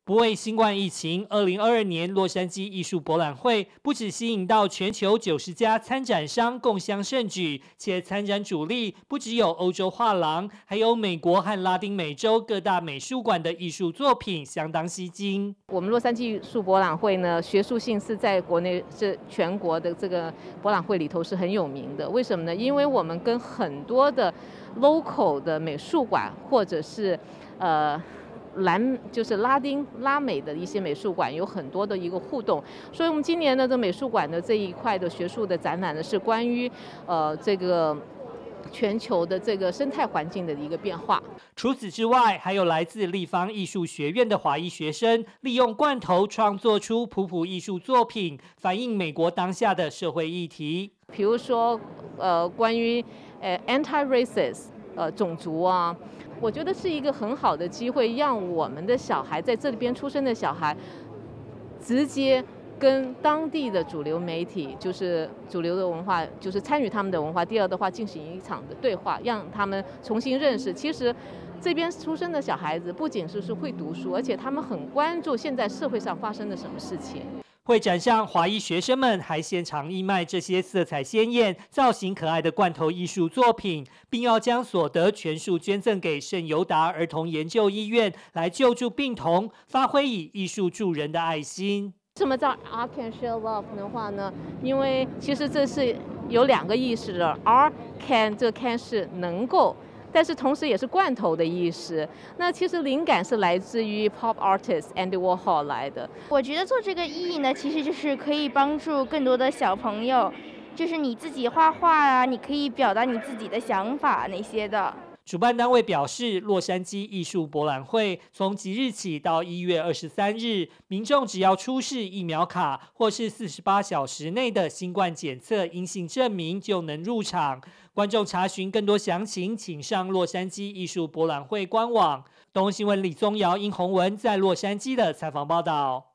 不畏新冠疫情，2022年洛杉矶艺术博览会不只吸引到全球90家参展商共襄盛举，且参展主力不只有欧洲画廊，还有美国和拉丁美洲各大美术馆的艺术作品，相当吸睛。 我们洛杉矶艺术博览会呢，学术性是在国内是全国的这个博览会里头是很有名的。为什么呢？因为我们跟很多的 local 的美术馆或者是就是拉美的一些美术馆有很多的一个互动，所以我们今年呢，这美术馆的这一块的学术的展览呢，是关于这个全球的这个生态环境的一个变化。 除此之外，还有来自立方艺术学院的华裔学生，利用罐头创作出普普艺术作品，反映美国当下的社会议题。 比如说，关于anti-racist 种族啊。我觉得是一个很好的机会，让我们的小孩在这里边出生的小孩，直接跟当地的主流媒体，就是主流的文化，就是参与他们的文化。第二的话，进行一场的对话，让他们重新认识。其实，这边出生的小孩子不仅是会读书，而且他们很关注现在社会上发生的什么事情。 会展上，华裔学生们还现场义卖这些色彩鲜艳、造型可爱的罐头艺术作品，并要将所得全数捐赠给圣尤达儿童研究医院，来救助病童，发挥以艺术助人的爱心。 什么叫 Art can share love 的话呢？因为其实这是有2个意思的 ，Art can 这个 can 是能够。但是同时也是罐头的意思。那其实灵感是来自于 pop artist Andy Warhol 来的。 我觉得做这个意义呢，其实就是可以帮助更多的小朋友，就是你自己画画啊，你可以表达你自己的想法那些的。 主办单位表示，洛杉矶艺术博览会从即日起到1月23日，民众只要出示疫苗卡或是48小时内的新冠检测阴性证明就能入场。观众查询更多详情，请上洛杉矶艺术博览会官网。东新闻李宗尧、殷宏文在洛杉矶的采访报道。